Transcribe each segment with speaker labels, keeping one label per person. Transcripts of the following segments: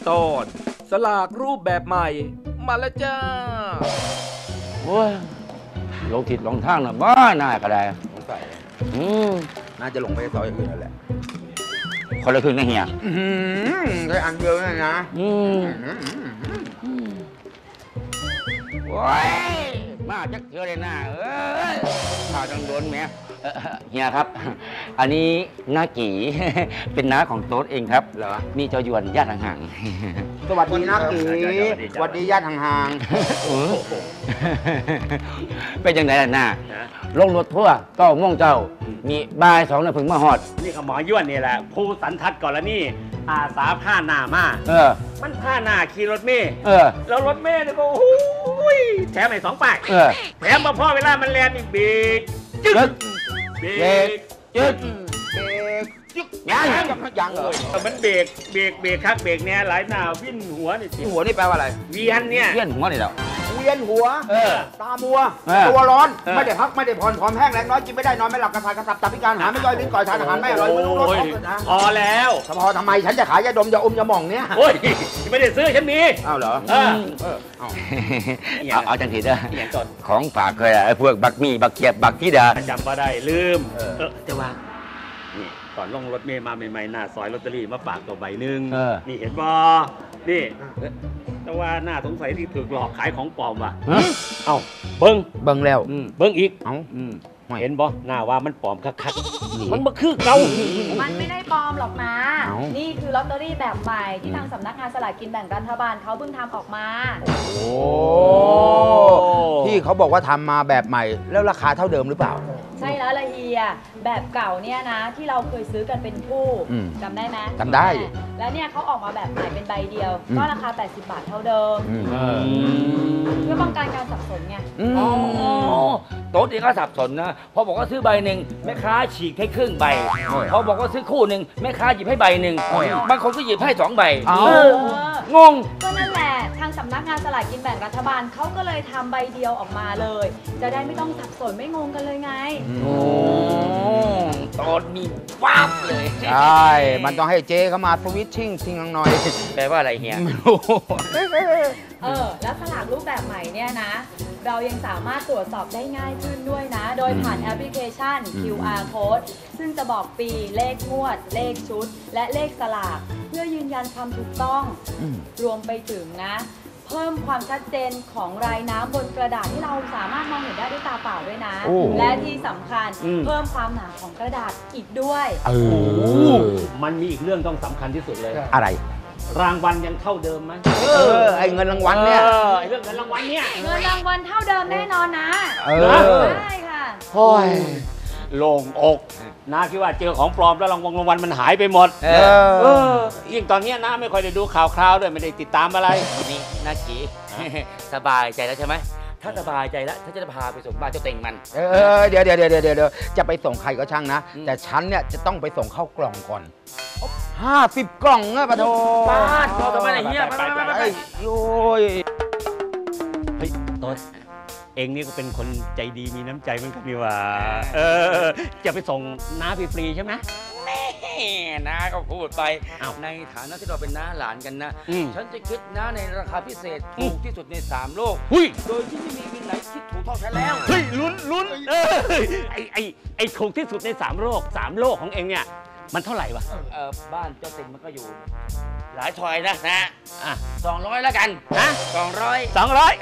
Speaker 1: ตอนสลากรูปแบบใหม่มาแล้วจ้า
Speaker 2: โอ้ยลงทิศลงทางนะบ้าหน้าก็ได้
Speaker 3: สงสัย
Speaker 2: น่า
Speaker 3: จะหลงไปซอยอื่นนั่นแหละ
Speaker 2: คนละครึ่งนะเฮีย
Speaker 3: แค่อันเดียวนะ
Speaker 2: โอ้ยมาจักเทือเลยนะข่าวจังโดนแม่เฮียครับอันนี้น้ากี่เป็นน้าของโต๊ดเองครับ
Speaker 3: เหรอ
Speaker 2: นี่เจ้ายวนญาติห่าง
Speaker 3: ๆสวัสดีน้ากี่สวัสดีญาติห่าง
Speaker 2: ๆเป็นยังไงล่ะน้าลงรถทั่วก็ม่วงเจ้ามีบ่าย2นะพึ่งมาหอด
Speaker 4: นี่ก็หมอยวนนี่แหละผู้สันทัดก่อนแล้วนี่อาสาผ้าหน้ามามันผ้าหน้าขี่รถเมย์แล้วรถเมย์เนี่ยก็โอ้ยแถมไป2 ปากแถมมาพ่อเวลามันแลนนี่เบรกจึ๊กเบรกจึ๊ก
Speaker 3: ยังเหรอ
Speaker 4: มันเบรกครับเบรกเนี่ยหลายหน้าวิ่นหัวนี่
Speaker 3: หัวนี่แปลว่าอะไร
Speaker 4: เวียนเนี่ย
Speaker 2: เวียนหัวนี่แล้ว
Speaker 3: เวียนหัวตามัวตัวร้อนไม่ได้พักไม่ได้ผ่อนผอมแห้งแรงน้อยกินไม่ได้นอนไม่หลับกระสับกระส่ายตับพิการหาไม่ย่อยลิ้นก่อยทานอาหารไม่อร่อยไม่รู้รส
Speaker 4: พอแล้ว
Speaker 3: พอทำไมฉันจะขายยาดมยาอมยาหม่องเนี่ย
Speaker 4: โอ้ยไม่ได้ซื้อฉันมี
Speaker 3: อ้าวเหรอ
Speaker 2: เอาจังทีเด้อของฝากเคยไอ้พวกบักมี่บักเขียบบักพี่ดา
Speaker 4: จำมาได้ลืมจะว่านี่ก่อนลงรถเมย์มาใหม่ๆหน้าซอยลอตเตอรี่มาฝากตัวใบหนึ่งนี่เห็นบ่นี่แต่ว่าหน้าสงสัยที่ถูกหลอกขายของปลอมว่ะเอ้าเบิ้ง
Speaker 3: แล้ว
Speaker 4: เบิ้งอีก
Speaker 3: เอ้า
Speaker 4: เห็นบ่หน้าว่ามันปลอมคักๆมันบ่คือเก่า
Speaker 5: มันไม่ได้ปลอมหรอกนะนี่คือลอตเตอรี่แบบใหม่ที่ทางสำนักงานสลากกินแบ่งรัฐบาลเขาเพิ่งทำออกมา
Speaker 3: โอ้ที่เขาบอกว่าทำมาแบบใหม่แล้วราคาเท่าเดิมหรือเปล่า
Speaker 5: ใช่แล้วละเฮียแบบเก่าเนี่ยนะที่เราเคยซื้อกันเป็นคู่จำได้ไหม
Speaker 3: จำได้
Speaker 5: แล้วเนี่ยเขาออกมาแบบใหม่เป็นใบเดียวก็ราคา80 บาทเท่าเดิมเพื่อป้องกันการสับสนไง
Speaker 2: โต๊ดเองก็สับสนนะพอบอกว่าซื้อใบหนึ่งแม่ค้าฉีกให้ครึ่งใบพอบอกว่าซื้อคู่หนึ่งแม่ค้าหยิบให้ใบหนึ่งบางคนก็หยิบให้2 ใบงง
Speaker 5: ก็นั่นแหละทางสำนักงานสลากกินแบ่งรัฐบาลเขาก็เลยทำใบเดียวออกมาเลยจะได้ไม่ต้องสับสนไม่งงกันเลยไง
Speaker 2: ตอนมีฟ้าเลย
Speaker 3: ใช่มันต้องให้เจ๊เข้ามาสวิตชิ่งทิ้งหน่อย
Speaker 2: แปลว่าอะไรเฮีย
Speaker 3: ไม่รู้
Speaker 5: แล้วสลากรูปแบบใหม่เนี่ยนะเรายังสามารถตรวจสอบได้ง่ายขึ้นด้วยนะโดยผ่านแอปพลิเคชัน QR Code ซึ่งจะบอกปีเลขงวดเลขชุดและเลขสลากเพื่อยืนยันความถูกต้องรวมไปถึงนะเพิ่มความชัดเจนของรายน้ำบนกระดาษที่เราสามารถมองเห็นได้ด้วยตาเปล่าด้วยนะและที่สำคัญเพิ่มความหนาของกระดาษอีกด้วย
Speaker 4: มันมีอีกเรื่องต้องสำคัญที่สุดเลย
Speaker 3: อะไร
Speaker 4: รางวัลยังเท่าเดิมไหม
Speaker 3: ไอเงินรางวัลเนี่ย
Speaker 4: ไอเรื่องเงินรางวัลเนี่ย
Speaker 5: เงินรางวัลเท่าเดิมแน่นอนนะใช่ค่ะ
Speaker 4: โอ้ยโล่งอกน้าคิดว่าเจอของปลอมแล้วรางวัลมันหายไปหมดยิ่งตอนนี้น้าไม่ค่อยได้ดูข่าวคราวด้วยไม่ได้ติดตามอะไร
Speaker 2: นี่น้าจีสบายใจแล้วใช่ไหมถ้าสบายใจแล้วถ้าจะพาไปส่งบ้านเจ้าเต่งมัน
Speaker 3: เดี๋ยวจะไปส่งใครก็ช่างนะแต่ฉันเนี่ยจะต้องไปส่งเข้ากล่องก่อน50 กล่องอะปะโถ
Speaker 2: บ้านเราทำไมไหนเฮียไป
Speaker 3: โอ้ย
Speaker 4: เฮ้ยต้นเองนี่ก็เป็นคนใจดีมีน้ำใจเหมือนกันนี่ว่าจะไปส่งน้าฟรีๆใช่ไหม
Speaker 2: แม่น้าก็พูดไปในฐานะที่เราเป็นน้าหลานกันนะฉันจะคิดน้าในราคาพิเศษถูกที่สุดใน3 โลกโดยที่ไม่มีวินไหนคิดถูกเท่าฉันแล้ว
Speaker 4: เฮ้ยลุ้นไอ้ถูกที่สุดใน3 โลกของเองเนี่ยมันเท่าไหร่วะ
Speaker 2: บ้านเจ้าเต็งมันก็อยู่หลายซอยนะ200แล้วกัน
Speaker 4: นะ
Speaker 2: 200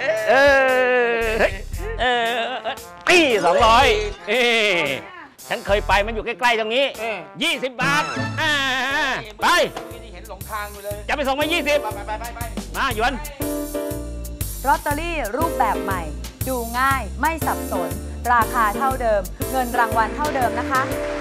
Speaker 4: ปี200ฉันเคยไปมันอยู่ใกล้ๆตรงนี้20 บาทไป
Speaker 2: เห็นหลงทางอยู่เลย
Speaker 4: จะไปส่งมา20ไปมาหยวน
Speaker 5: ลอตเตอรี่รูปแบบใหม่ดูง่ายไม่สับสนราคาเท่าเดิมเงินรางวัลเท่าเดิมนะคะ